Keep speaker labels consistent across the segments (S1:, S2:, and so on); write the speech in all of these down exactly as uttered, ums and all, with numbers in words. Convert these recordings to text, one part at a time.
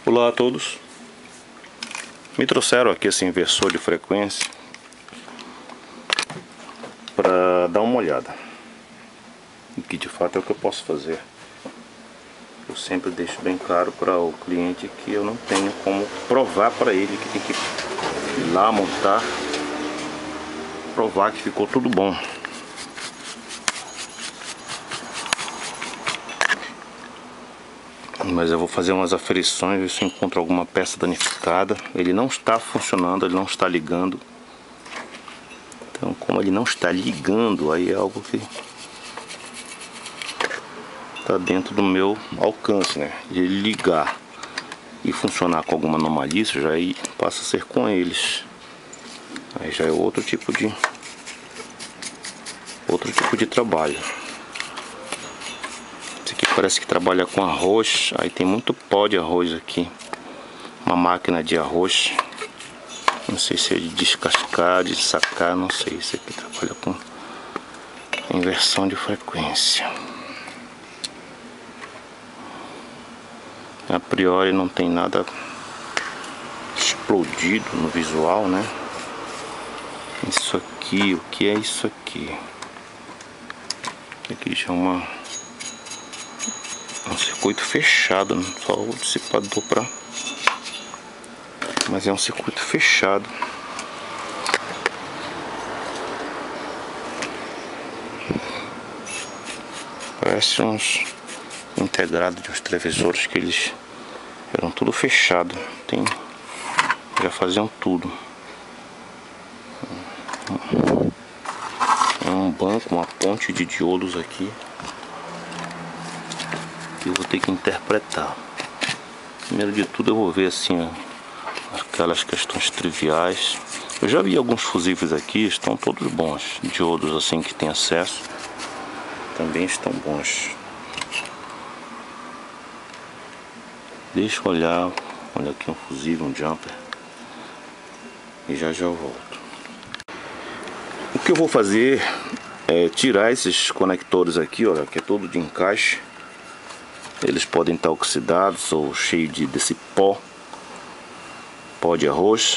S1: Olá a todos. Me trouxeram aqui esse inversor de frequência para dar uma olhada, o que de fato é o que eu posso fazer. Eu sempre deixo bem claro para o cliente que eu não tenho como provar para ele, que tem que ir lá montar, provar que ficou tudo bom. Mas eu vou fazer umas aferições, ver se eu encontro alguma peça danificada. Ele não está funcionando, ele não está ligando. Então, como ele não está ligando, aí é algo que está dentro do meu alcance, né? De ele ligar e funcionar com alguma anomalia, isso já aí passa a ser com eles. Aí já é outro tipo de outro tipo de trabalho. Esse aqui parece que trabalha com arroz. Aí tem muito pó de arroz aqui. Uma máquina de arroz. Não sei se é de descascar, de sacar, não sei. Esse aqui trabalha com inversão de frequência. A priori não tem nada explodido no visual, né? Isso aqui, o que é isso aqui? Aqui já é uma um circuito fechado, só o dissipador para, mas é um circuito fechado. Parece uns integrados de uns televisores que eles eram tudo fechado. Tem, já faziam tudo. Um banco, uma ponte de diodos aqui que eu vou ter que interpretar. Primeiro de tudo eu vou ver assim, ó, aquelas questões triviais. Eu já vi alguns fusíveis aqui, estão todos bons. Diodos assim que tem acesso também estão bons. Deixa eu olhar, olha aqui um fusível, um jumper, e já já eu volto. O que eu vou fazer é tirar esses conectores aqui, olha, que é todo de encaixe. Eles podem estar oxidados ou cheios de, desse pó, pó de arroz.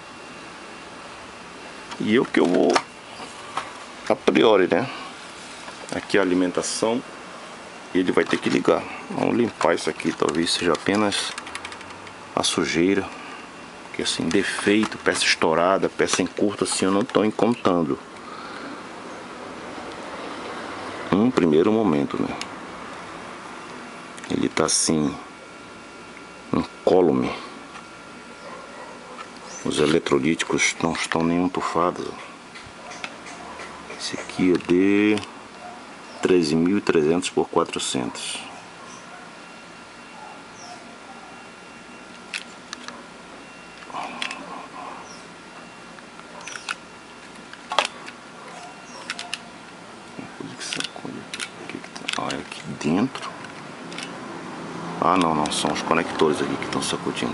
S1: E o que eu vou, a priori, né? Aqui a alimentação, ele vai ter que ligar. Vamos limpar isso aqui, talvez seja apenas a sujeira. Porque assim, defeito, peça estourada, peça em curto, assim eu não estou encontrando. Um primeiro momento, né? Ele tá assim, incólume. Os eletrolíticos não estão nem entufados. Esse aqui é de treze mil e trezentos por quatrocentos. Olha aqui dentro. Ah, não, não, são os conectores aqui que estão sacudindo.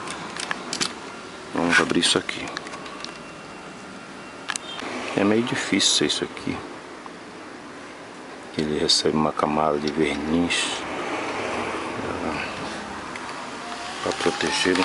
S1: Vamos abrir isso aqui. É meio difícil ser isso aqui. Ele recebe uma camada de verniz para proteger.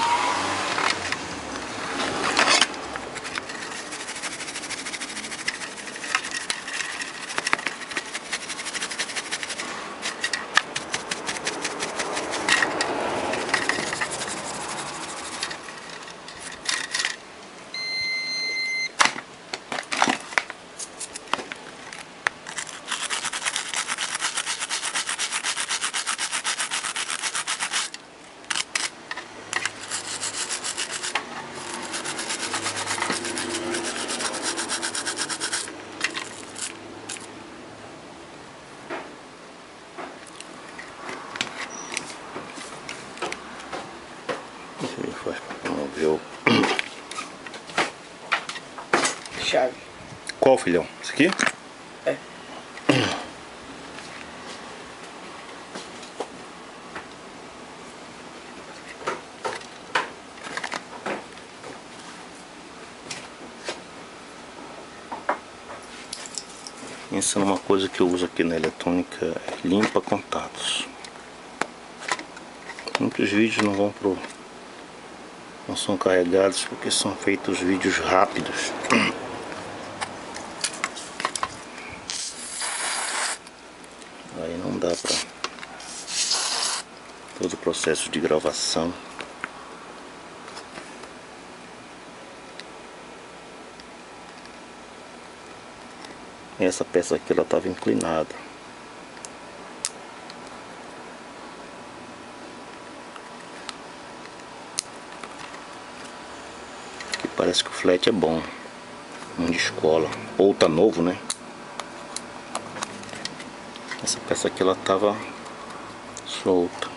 S1: Vamos ver o...
S2: chave.
S1: Qual, filhão? Esse aqui?
S2: É.
S1: Isso é uma coisa que eu uso aqui na eletrônica, limpa contatos. Muitos vídeos não vão pro... não são carregados porque são feitos vídeos rápidos. Aí não dá pra todo o processo de gravação. Essa peça aqui ela estava inclinada. Aqui parece que o flat é bom, um de escola, ou tá novo, né? Essa peça aqui ela estava solta.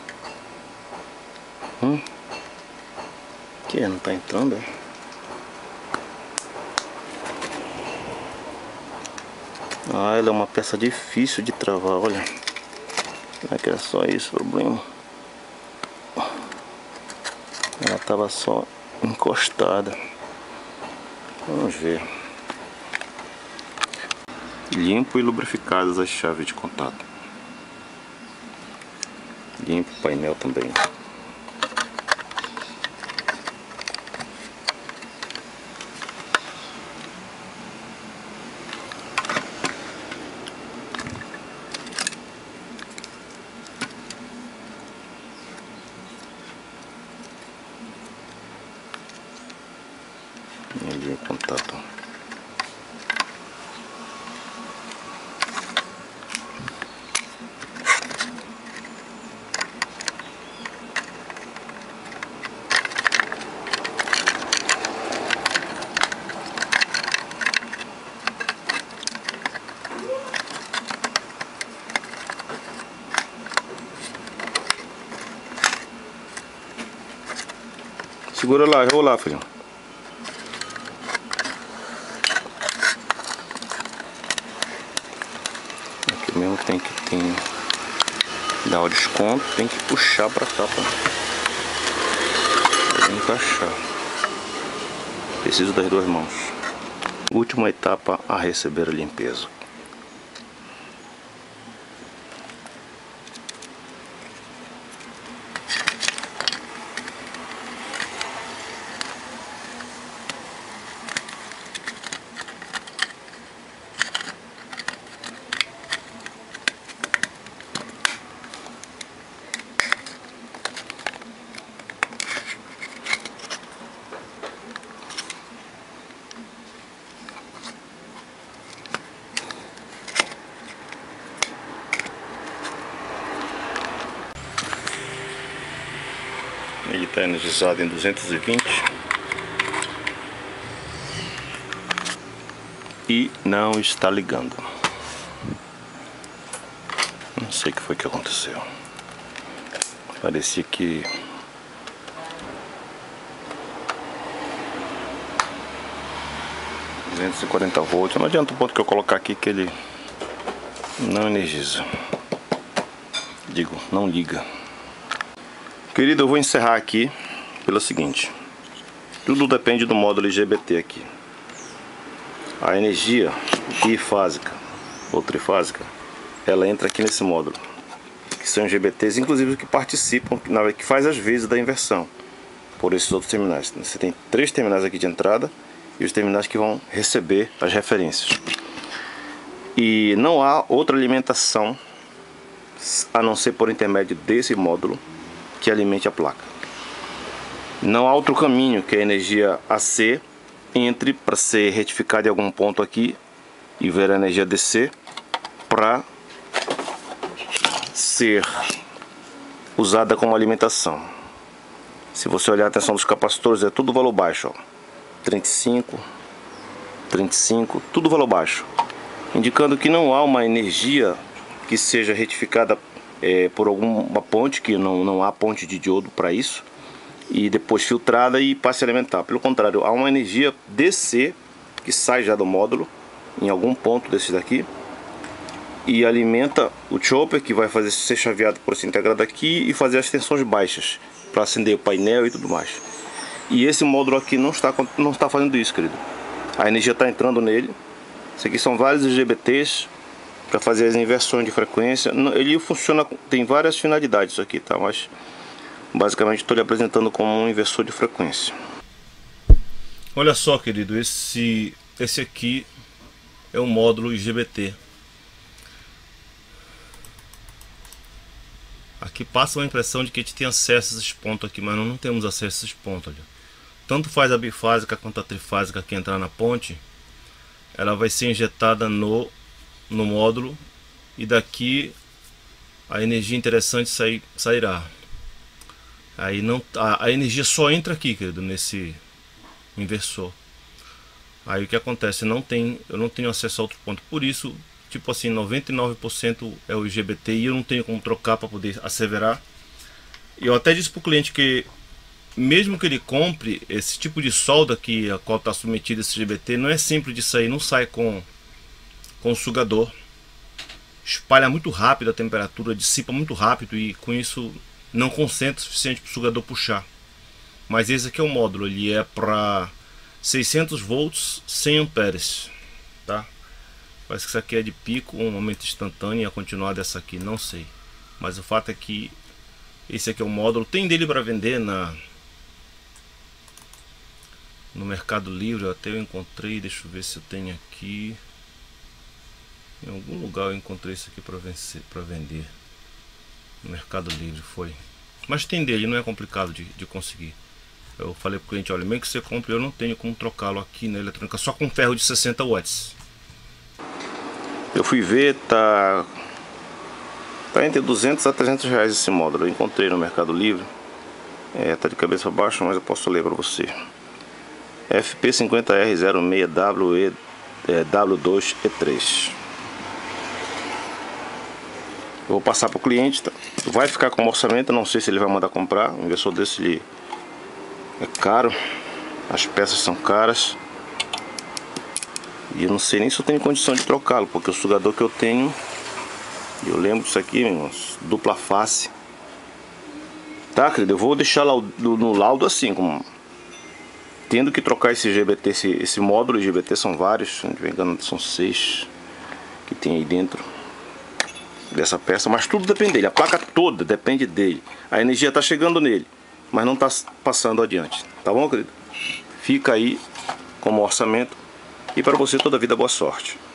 S1: Hum? Que não tá entrando, é? Ah, ela é uma peça difícil de travar, olha. Não é que era só isso o problema. Ela estava só encostada. Vamos ver. Limpo e lubrificadas as chaves de contato. Limpo o painel também. Ali o contato. Segura lá, eu vou lá, filho. Aqui mesmo tem que tem, dar o desconto, tem que puxar pra cá pra encaixar. Preciso das duas mãos. Última etapa a receber a limpeza. Ele está energizado em duzentos e vinte e não está ligando. Não sei o que foi que aconteceu. Parecia que duzentos e quarenta volts. Não adianta o ponto que eu colocar aqui que ele não energiza. Digo, não liga. Querido, eu vou encerrar aqui pelo seguinte. Tudo depende do módulo I G B T aqui. A energia bifásica ou trifásica, ela entra aqui nesse módulo, que são I G B Ts, inclusive que participam, que faz as vezes da inversão por esses outros terminais. Você tem três terminais aqui de entrada e os terminais que vão receber as referências. E não há outra alimentação a não ser por intermédio desse módulo que alimente a placa. Não há outro caminho que a energia A C entre para ser retificada em algum ponto aqui e ver a energia D C para ser usada como alimentação. Se você olhar a tensão dos capacitores, é tudo valor baixo, ó. trinta e cinco, trinta e cinco, tudo valor baixo, indicando que não há uma energia que seja retificada É, por alguma ponte, que não, não há ponte de diodo para isso, e depois filtrada e passe a alimentar. Pelo contrário, há uma energia D C que sai já do módulo em algum ponto desses daqui e alimenta o chopper, que vai fazer ser chaveado por esse integrado aqui e fazer as tensões baixas para acender o painel e tudo mais. E esse módulo aqui não está, não está fazendo isso, querido. A energia está entrando nele. Isso aqui são vários I G B Ts para fazer as inversões de frequência. Ele funciona, tem várias finalidades isso aqui, tá? Mas Basicamente estou lhe apresentando como um inversor de frequência.
S3: Olha só, querido, esse, esse aqui é o módulo I G B T. Aqui passa uma impressão de que a gente tem acesso a esses pontos aqui, mas nós não temos acesso a esses pontos. Olha. Tanto faz a bifásica quanto a trifásica que entrar na ponte, ela vai ser injetada no, no módulo e daqui a energia interessante sair, sairá. Aí não, a, a energia só entra aqui, querido, nesse inversor. Aí o que acontece? Não tem, eu não tenho acesso a outro ponto. Por isso, tipo assim, noventa e nove por cento é o I G B T e eu não tenho como trocar para poder asseverar. E eu até disse para o cliente que mesmo que ele compre esse tipo de solda que a qual está submetido esse I G B T, não é simples de sair, não sai com, com o sugador. Espalha muito rápido a temperatura, dissipa muito rápido e com isso não concentra o suficiente para o sugador puxar. Mas esse aqui é o módulo, ele é para seiscentos volts, cem amperes, tá? Parece que isso aqui é de pico, um momento instantâneo, e a continuar dessa aqui, não sei. Mas o fato é que esse aqui é o módulo, tem dele para vender na no Mercado Livre, até eu encontrei, deixa eu ver se eu tenho aqui. Em algum lugar eu encontrei isso aqui para vencer, para vender. No Mercado Livre foi. Mas tem dele, não é complicado de, de conseguir. Eu falei pro cliente, olha, mesmo que você compre, eu não tenho como trocá-lo aqui na eletrônica, só com ferro de sessenta watts.
S1: Eu fui ver, tá, tá entre duzentos a trezentos reais esse módulo. Eu encontrei no Mercado Livre. É, tá de cabeça baixa, mas eu posso ler para você. F P cinquenta R zero seis W dois E três. Eu vou passar para o cliente, tá? Vai ficar com orçamento, não sei se ele vai mandar comprar. Um inversor desse ele é caro, as peças são caras. E eu não sei nem se eu tenho condição de trocá-lo, porque o sugador que eu tenho, eu lembro disso aqui, irmãos, dupla face. Tá, querido? Eu vou deixar lá no laudo assim, como tendo que trocar esse I G B T, esse, esse módulo I G B T, são vários, se não me engano, são seis que tem aí dentro dessa peça, mas tudo depende dele, a placa toda depende dele. A energia está chegando nele, mas não está passando adiante. Tá bom, querido? Fica aí como orçamento. E para você toda a vida, boa sorte.